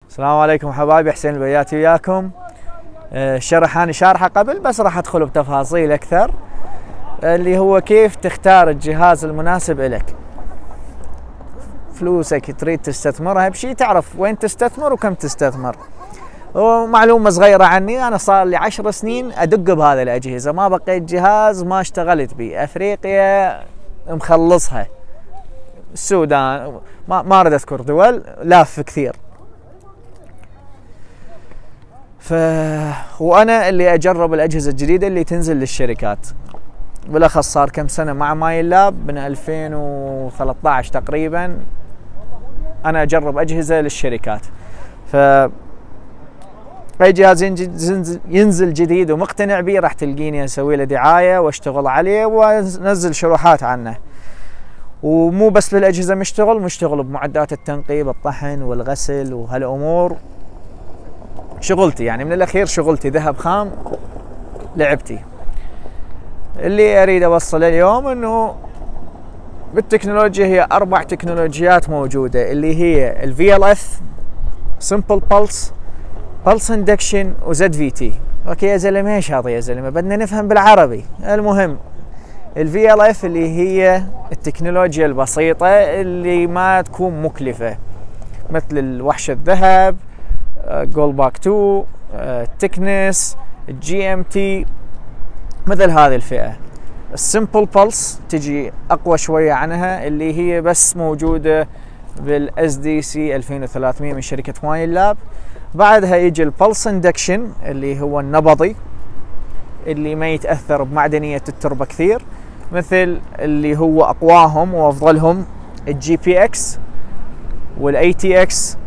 السلام عليكم حبايبي، حسين البياتي وياكم. الشرح أنا شارحه قبل، بس راح أدخل بتفاصيل أكثر، اللي هو كيف تختار الجهاز المناسب إلك. فلوسك تريد تستثمرها بشيء، تعرف وين تستثمر وكم تستثمر. ومعلومة صغيرة عني، أنا صار لي 10 سنين أدق بهذه الأجهزة، ما بقيت جهاز ما اشتغلت به. أفريقيا مخلصها، السودان، ما أريد أذكر دول، لاف كثير. وأنا اللي أجرب الأجهزة الجديدة اللي تنزل للشركات، بالأخص صار كم سنة مع مايلاب، من 2013 تقريبا أنا أجرب أجهزة للشركات. أي جهاز ينزل جديد ومقتنع به راح تلقيني أسوي له دعاية واشتغل عليه وانزل شروحات عنه. ومو بس بالأجهزة، مشتغل بمعدات التنقيب، الطحن والغسل وهالأمور. شغلتي يعني من الأخير شغلتي ذهب خام، لعبتي. اللي أريد أوصله اليوم أنه بالتكنولوجيا هي 4 تكنولوجيات موجودة، اللي هي ال VLF، Simple Pulse، Pulse Induction، و ZVT. أوكي يا زلمة، ايش هذا يا زلمة، بدنا نفهم بالعربي. المهم ال VLF اللي هي التكنولوجيا البسيطة اللي ما تكون مكلفة، مثل الوحش الذهب، جولباك 2، تكنس، GMT، مثل هذه الفئة. السمبل بلس تجي أقوى شوية عنها، اللي هي بس موجودة بالSDC 2300 من شركة مايلاب. بعدها يجي البلس اندكشن اللي هو النبضي، اللي ما يتأثر بمعدنية التربة كثير، مثل اللي هو أقواهم وأفضلهم الGPX والATX،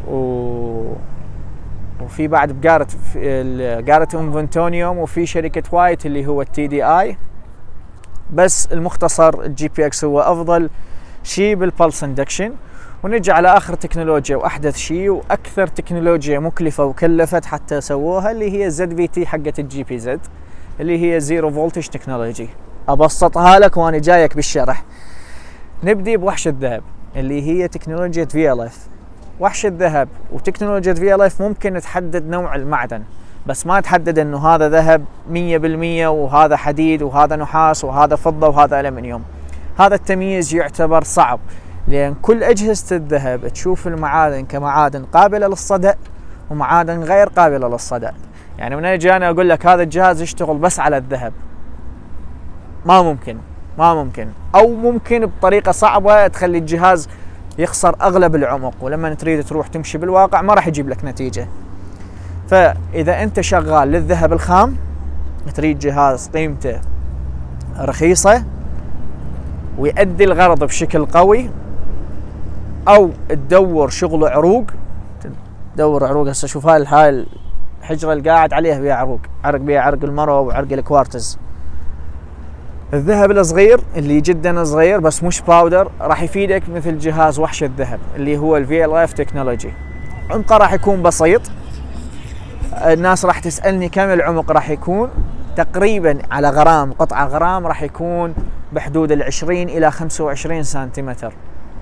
وفي بعد بجارة انفنتونيوم، وفي شركة وايت اللي هو TDI. بس المختصر الGPX هو أفضل شيء بالبلس اندكشن. ونجي على آخر تكنولوجيا وأحدث شيء وأكثر تكنولوجيا مكلفة وكلفت حتى سووها، اللي هي ZVT حقة الGPZ، اللي هي زيرو فولتج تكنولوجي. أبسطها لك وأنا جايك بالشرح. نبدي بوحش الذهب اللي هي تكنولوجيا VLF. وحش الذهب وتكنولوجيا VLF ممكن تحدد نوع المعدن، بس ما تحدد انه هذا ذهب 100% وهذا حديد وهذا نحاس وهذا فضة وهذا ألمنيوم. هذا التمييز يعتبر صعب، لأن كل أجهزة الذهب تشوف المعادن كمعادن قابلة للصدأ ومعادن غير قابلة للصدأ. يعني من أجي أنا أقول لك هذا الجهاز يشتغل بس على الذهب، ما ممكن، أو ممكن بطريقة صعبة تخلي الجهاز يخسر أغلب العمق، ولما تريد تروح تمشي بالواقع ما راح يجيب لك نتيجة. فإذا أنت شغال للذهب الخام، تريد جهاز قيمته رخيصة ويؤدي الغرض بشكل قوي، أو تدور شغل عروق. هسه شوف هاي الحجرة اللي قاعد عليها بيها عرق بيها عرق المروة وعرق الكوارتز. الذهب الصغير اللي جدا صغير بس مش باودر راح يفيدك مثل جهاز وحش الذهب اللي هو ال VLF تكنولوجي. عمقه راح يكون بسيط. الناس راح تسألني كم العمق راح يكون، تقريبا على غرام، قطعة غرام راح يكون بحدود 20 إلى 25 سنتيمتر.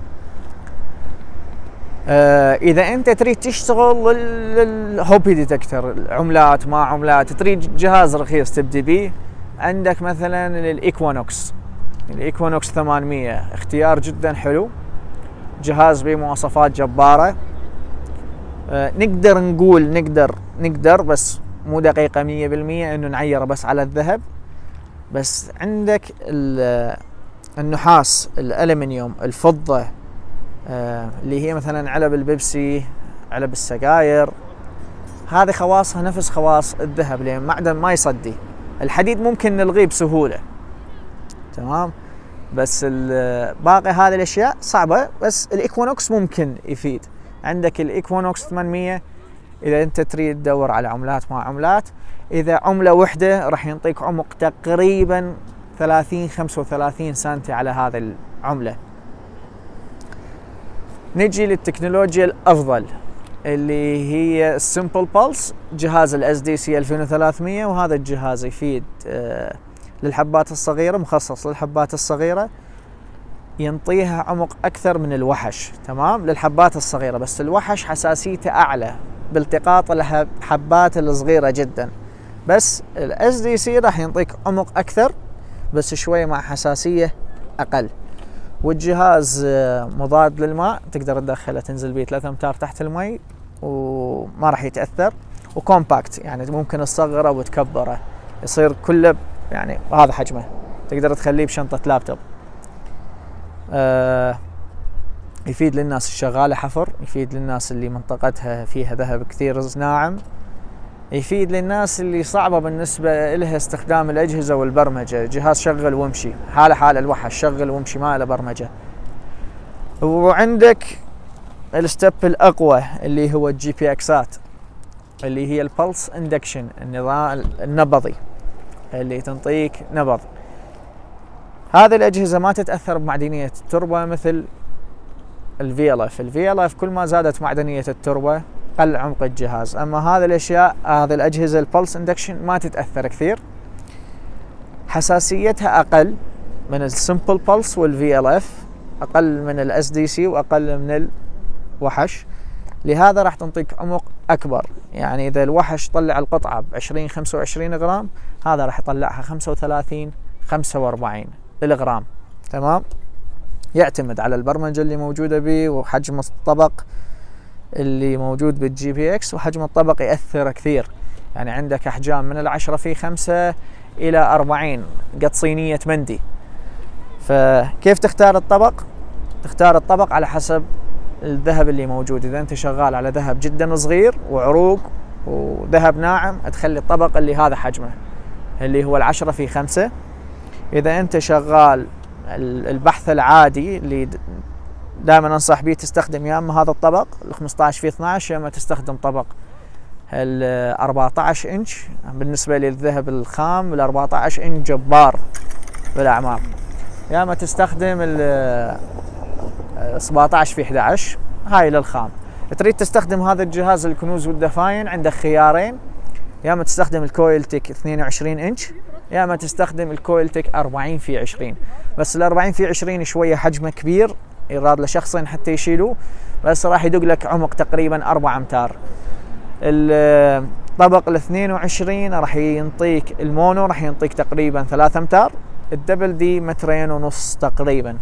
إذا أنت تريد تشتغل الهوبي ديتكتر، عملات ما عملات، تريد جهاز رخيص تبدي به، عندك مثلا الإيكوانوكس 800، اختيار جدا حلو، جهاز بمواصفات جبارة. نقدر نقول نقدر بس مو دقيقة 100% انه نعيره بس على الذهب. بس عندك النحاس، الألمنيوم، الفضة، اللي هي مثلا علب البيبسي، علب السجاير، هذه خواصها نفس خواص الذهب، لأن معدن ما يصدي. الحديد ممكن نلغيه بسهولة، تمام، بس باقي هذه الأشياء صعبة. بس الإيكوانوكس ممكن يفيد. عندك الإيكوانوكس 800 إذا أنت تريد تدور على عملات ما عملات. إذا عملة وحدة راح ينطيك عمق تقريبا 30-35 سنتي على هذا العملة. نجي للتكنولوجيا الأفضل اللي هي السمبل بلس، جهاز الSDC 2300، وهذا الجهاز يفيد للحبات الصغيرة، مخصص للحبات الصغيرة. ينطيها عمق اكثر من الوحش، تمام، للحبات الصغيره، بس الوحش حساسيته اعلى بالتقاط الحبات الصغيره جدا. بس الاس دي سي راح ينطيك عمق اكثر بس شويه مع حساسيه اقل. والجهاز مضاد للماء، تقدر تدخله تنزل بيه 3 امتار تحت المي وما راح يتاثر. وكومباكت يعني ممكن تصغره وتكبره يصير كله يعني هذا حجمه، تقدر تخليه بشنطه لابتوب. يفيد للناس الشغاله حفر، يفيد للناس اللي منطقتها فيها ذهب كثير ناعم، يفيد للناس اللي صعبه بالنسبه لها استخدام الاجهزه والبرمجه. جهاز شغل وامشي، حال الوحش، شغل وامشي، ما له برمجه. وعندك الستيب الاقوى اللي هو الجي بي اكسات، اللي هي البلس اندكشن، النظام النبضي اللي تنطيك نبض. هذه الاجهزه ما تتاثر بمعدنيه التربه مثل الفي ال اف. الفي ال اف كل ما زادت معدنيه التربه قل عمق الجهاز، اما هذه الاشياء، هذه الاجهزه البلس اندكشن ما تتاثر كثير، حساسيتها اقل من السمبل بلس والفي ال اف، اقل من الاس دي سي واقل من الوحش، لهذا راح تنطيك عمق اكبر. يعني اذا الوحش طلع القطعه ب 20-25 غرام، هذا راح يطلعها 35-45 الغرام، تمام. يعتمد على البرمجه اللي موجوده به وحجم الطبق اللي موجود بالجي بي اكس، وحجم الطبق يأثر كثير. يعني عندك احجام من 10/5 الى 40 قد صينيه مندي. فكيف تختار الطبق؟ تختار الطبق على حسب الذهب اللي موجود. اذا انت شغال على ذهب جدا صغير وعروق وذهب ناعم، تخلي الطبق اللي هذا حجمه اللي هو 10/5. اذا انت شغال البحث العادي اللي دائما انصح به، تستخدم يا اما هذا الطبق 15/12، يا اما تستخدم طبق 14 انش. بالنسبه للذهب الخام 14 انش جبار بالاعمار، يا اما تستخدم 17/11، هاي للخام. تريد تستخدم هذا الجهاز الكنوز والدفاين، عندك خيارين، يا اما تستخدم الكويلتك 22 انش، يا اما تستخدم الكويلتك 40/20. بس ال 40/20 شويه حجمه كبير، يراد لشخصين حتى يشيلوه، بس راح يدق لك عمق تقريبا 4 امتار. الطبق ال 22 راح ينطيك المونو، راح ينطيك تقريبا 3 امتار، الدبل دي 2.5 تقريبا.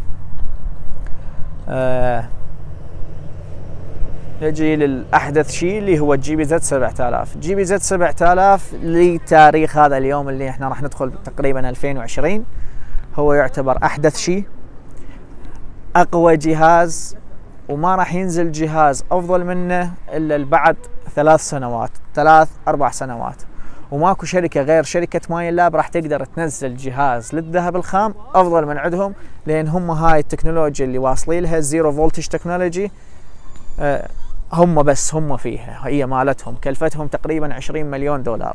نجي للأحدث شيء اللي هو الجي بي زد 7000. جي بي زد 7000 لتاريخ هذا اليوم اللي احنا راح ندخل تقريبا 2020، هو يعتبر أحدث شيء، أقوى جهاز، وما راح ينزل جهاز أفضل منه إلا بعد 3-4 سنوات. وماكو شركة غير شركة ماين لاب راح تقدر تنزل جهاز للذهب الخام أفضل من عندهم، لأن هم هاي التكنولوجيا اللي واصلين لها، الزيرو فولتج تكنولوجي، هم بس هم فيها، هي مالتهم، كلفتهم تقريبا 20 مليون دولار.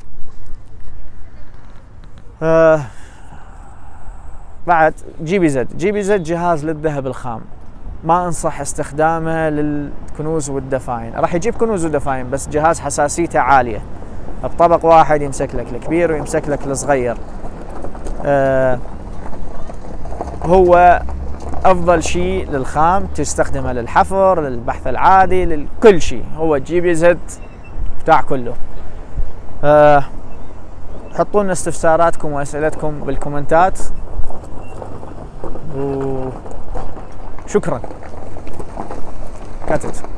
بعد جي بي زد جهاز للذهب الخام، ما انصح استخدامه للكنوز والدفاين. راح يجيب كنوز ودفاين بس جهاز حساسيته عالية، بطبق واحد يمسك لك الكبير ويمسك لك الصغير. هو افضل شيء للخام، تستخدمه للحفر، للبحث العادي، لكل شيء. هو جي بي زد بتاع كله. حطوا لنا استفساراتكم واسئلتكم بالكومنتات، وشكرا. كاتت